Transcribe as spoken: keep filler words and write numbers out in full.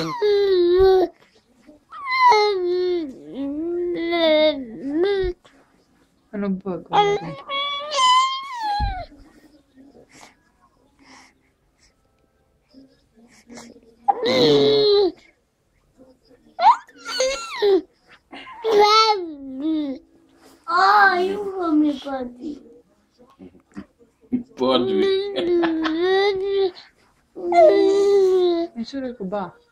Ano ba? Ano? Oh, you call me Buddy. Buddy. Ay, sorry ko ba?